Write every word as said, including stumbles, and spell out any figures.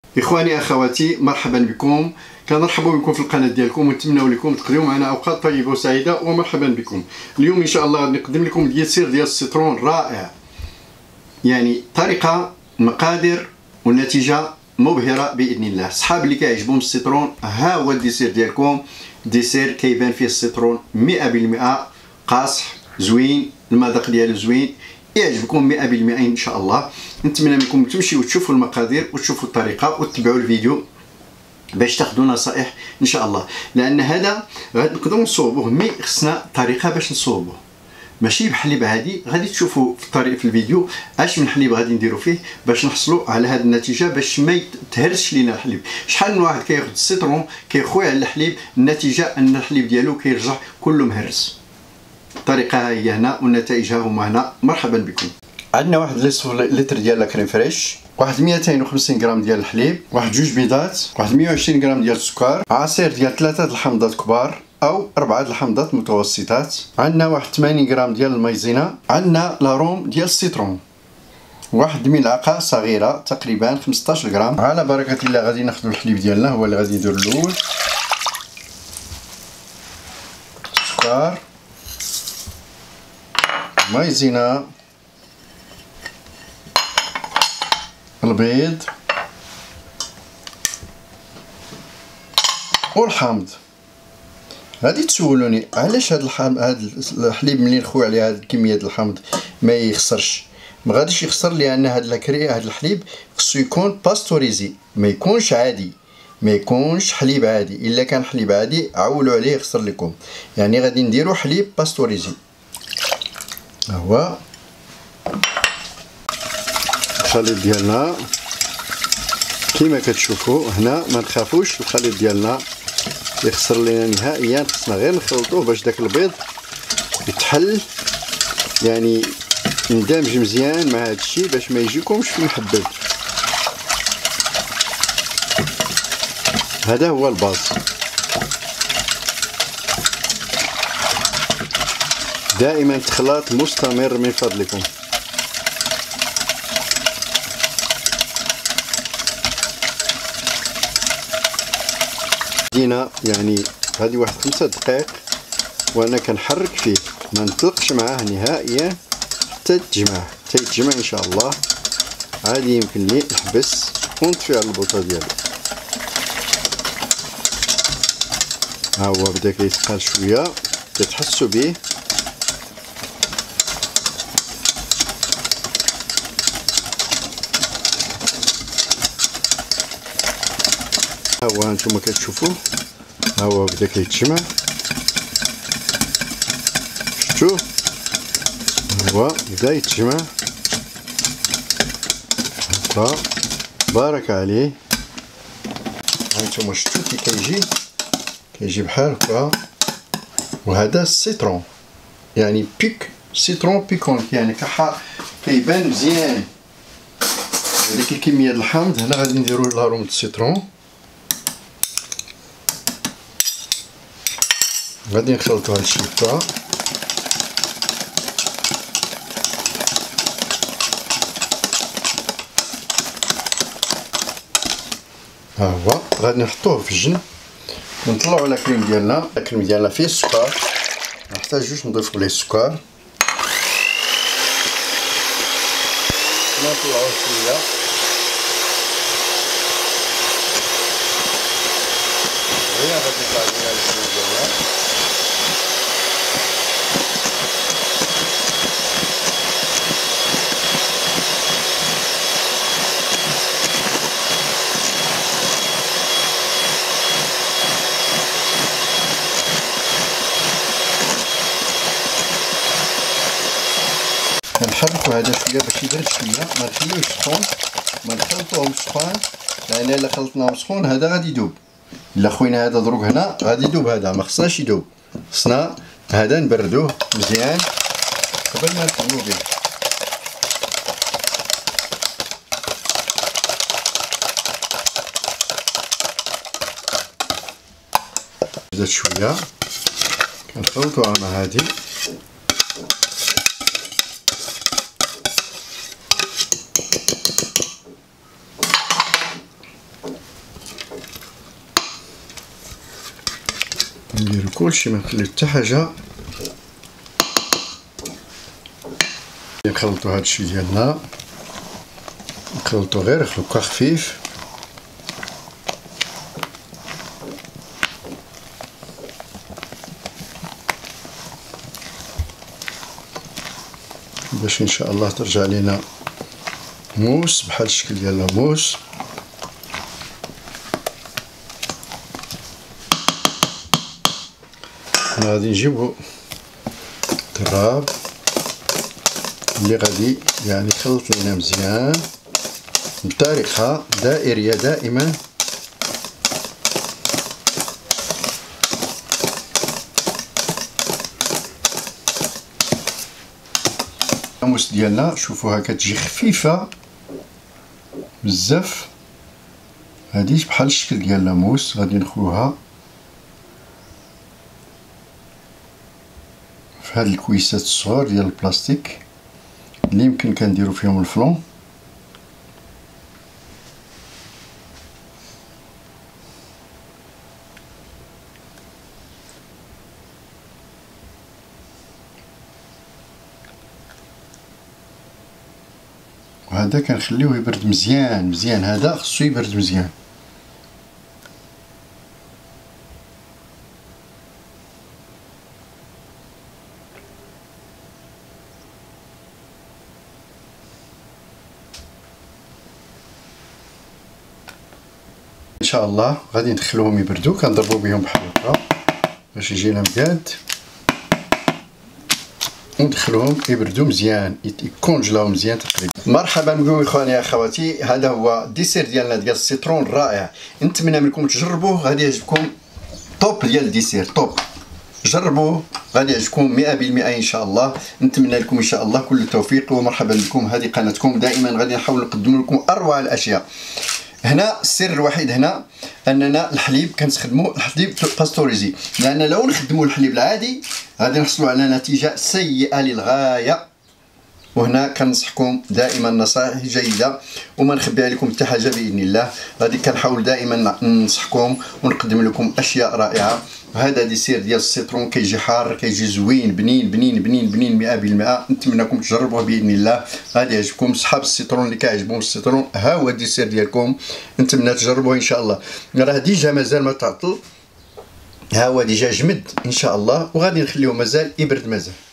اخواني اخواتي، مرحبا بكم، كنرحبوا بكم في القناه ديالكم ونتمنوا لكم تقضيو معنا اوقات طيبه وسعيده ومرحبا بكم. اليوم ان شاء الله غادي نقدم لكم ديسير ديال السيترون رائع، يعني طريقه مقادير والنتيجه مبهره باذن الله. صحاب اللي كيعجبهم السيترون، ها هو الديسير ديالكم. ديسير كيبان فيه السيترون مئة بالمئة قاصح زوين، المذاق ديالو زوين، يعجبكم مئة بالمئة ان شاء الله. نتمنى منكم تمشيو تشوفوا المقادير وتشوفوا الطريقه وتتبعوا الفيديو باش تاخذوا نصائح ان شاء الله، لان هذا غادي نقدروا نصوبوه، مي خصنا طريقه باش نصوبوه، ماشي بحليب عادي. غادي تشوفوا في الطريق في الفيديو اش من حليب غادي نديروا فيه باش نحصلوا على هذه النتيجه، باش ما يتهرسش لينا الحليب. شحال من واحد كياخذ السيترون كيخوي على الحليب، النتيجه ان الحليب ديالو كيرجع كله مهرس. الطريقه هي هنا والنتائج ها هما هنا. مرحبا بكم. عندنا واحد لتر ديال لا كريم فريش، واحد مئتين وخمسين غرام ديال الحليب، واحد جوج بيضات، واحد مئة وعشرين غرام ديال السكر، عصير ديال ثلاثة الحامضات كبار او أربعة الحامضات متوسطات، عندنا واحد ثمانين غرام ديال المايزينا، عندنا لاروم ديال السيترون، واحد ملعقه صغيره تقريبا خمسطاش غرام. على بركه الله غادي ناخذوا الحليب ديالنا، هو اللي غادي ندير الاول. السكر، المايزينا، البيض والحامض. غادي تسولوني علاش هاد الحامض هاد الحليب ملي نخوي عليه هاد الكميه ديال الحامض ما يخسرش؟ ما غاديش يخسر، لان هاد الكري هاد الحليب خصو يكون باستوريزي، ما يكونش عادي، ما يكونش حليب عادي. الا كان حليب عادي عولوا عليه يخسر لكم، يعني غادي نديرو حليب باستوريزي. ها هو الخليط ديالنا كيما كتشوفوا هنا. ما نخافوش الخليط ديالنا يخسر لينا نهائيا، خصنا غير نخلطوه باش داك البيض يتحل، يعني يندمج مزيان مع هذا الشيء باش ما يجيكمش في محبب. هذا هو الباز. دائما تخلاط مستمر من فضلكم. دينا يعني هذه واحد خمسة دقائق وانا كنحرك فيه، ما نطلقش معاه نهائيا حتى تجمع حتى يتجمع ان شاء الله. عادي يمكن لي نحبس ونطفي على البوطه ديالو. ها هو بدا كيتقال شويه، كتحسوا به. ها هو هانتوما كتشوفوا، ها هو بدا كيتجمع. شفتوا ها هو بدا يتجمع. هكا بارك عليه. هانتوما شفتوا كي كيجي كيجي بحال هكا. وهذا السيترون، يعني بيك سيترون بيكون، يعني كيبان مزيان. هذيك الكميه ديال الحامض هنا غادي نديرو لاروم السيترون. غادي نخلطو هادشي هكا. ها هو غادي نحطوه في الجنب ونطلعو على الكريم ديالنا. الكريم ديالنا فيه السكر، محتاجوش نضيفو ليه السكر. نطلعوه شويه. هنا غادي يطلع لينا الكريم ديالنا. كنحركو هذا شويه باش يبرد شويه، ما نخليوش سخون، ما نخلطوهش سخون، لان الا خلطناه سخون هذا غادي يذوب. الا خوينا هذا دروك هنا غادي يذوب، هذا ما خصناش يذوب. خصنا هذا نبردوه مزيان قبل ما نخدمو به. زاد شويه كنخلطوها مع هذه. نديرو كلشي ما نخليو حتى حاجه. نخلطو هادشي ديالنا، نخلطو غير هكا خفيف باش ان شاء الله ترجع لينا موس بحال الشكل ديال الموس. غادي نجيبو التراب اللي غادي يعني يخلط لينا مزيان بطريقه دائريه دائما. الموس ديالنا شوفوها كتجي خفيفه بزاف، هادي بحال الشكل ديال الموس. غادي نخوها في هاد الكويسات الصغار ديال البلاستيك اللي يمكن كنديرو فيهم الفلون. وهذا كنخليوه يبرد مزيان مزيان، هذا خصو يبرد مزيان. ان شاء الله غادي ندخلوهم يبردوا، كنضربوا بهم بحال هكا باش يجينا مقاد، وندخلوهم يبردوا مزيان يكونجلاو مزيان تقريبا. مرحبا بكم اخواني اخواتي، هذا هو الديسير ديالنا ديال السيترون الرائع. نتمنى منكم تجربوه، غادي يعجبكم. طوب ديال الديسير طوب، جربوه غادي يعجبكم مئة بالمئة ان شاء الله. نتمنى لكم ان شاء الله كل التوفيق ومرحبا بكم. هذه قناتكم، دائما غادي نحاول نقدم لكم اروع الاشياء. هنا السر الوحيد هنا اننا الحليب كنستخدموا الحليب باستوريزي، لان لو نخدموا الحليب العادي غادي نحصلوا على نتيجه سيئه للغايه. وهنا كنصحكم دائما نصائح جيده وما نخبيها لكم حتى حاجه باذن الله. غادي كنحاول دائما ننصحكم ونقدم لكم اشياء رائعه. هذا ديسير ديال السيترون كيجي حار، كيجي زوين بنين بنين بنين بنين مئة بالمئة. نتمنىكم تجربوه باذن الله، غادي يعجبكم. صحاب السيترون اللي كيعجبهم السيترون، ها هو الديسير ديالكم، نتمنى تجربوه ان شاء الله. راه ديجا مازال ما تعطل، ها هو ديجا جمد ان شاء الله، وغادي نخليوه مازال يبرد مازال.